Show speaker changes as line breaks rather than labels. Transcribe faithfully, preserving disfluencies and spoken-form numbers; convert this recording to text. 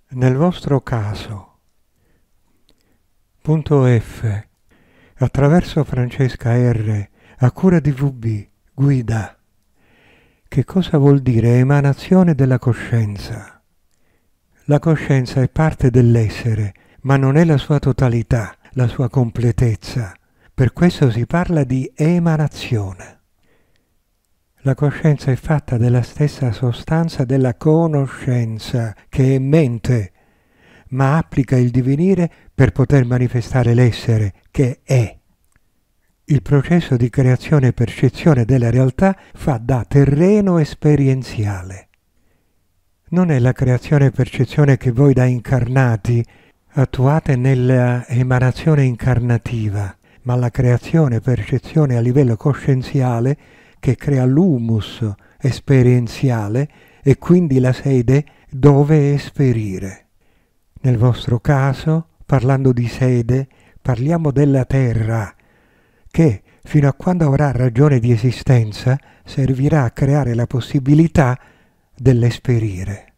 Nel vostro caso, punto F, attraverso Francesca R, a cura di V B, guida. Che cosa vuol dire emanazione della coscienza? La coscienza è parte dell'essere, ma non è la sua totalità, la sua completezza. Per questo si parla di emanazione. La coscienza è fatta della stessa sostanza della conoscenza, che è mente, ma applica il divenire per poter manifestare l'essere, che è. Il processo di creazione e percezione della realtà fa da terreno esperienziale. Non è la creazione e percezione che voi da incarnati attuate nella emanazione incarnativa, ma la creazione e percezione a livello coscienziale che crea l'humus esperienziale e quindi la sede dove esperire. Nel vostro caso, parlando di sede, parliamo della terra, che fino a quando avrà ragione di esistenza servirà a creare la possibilità dell'esperire.